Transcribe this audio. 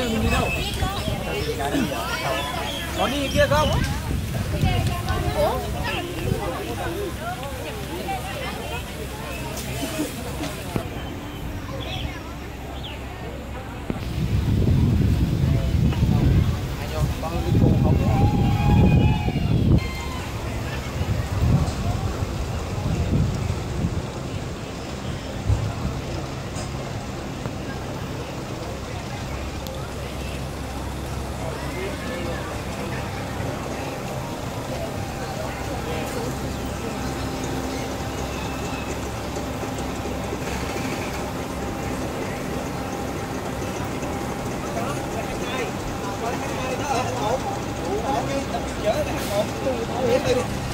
mình đi đâu? Có đi kia không? Hãy subscribe cho kênh Ghiền Mì Gõ để không bỏ lỡ những video hấp dẫn.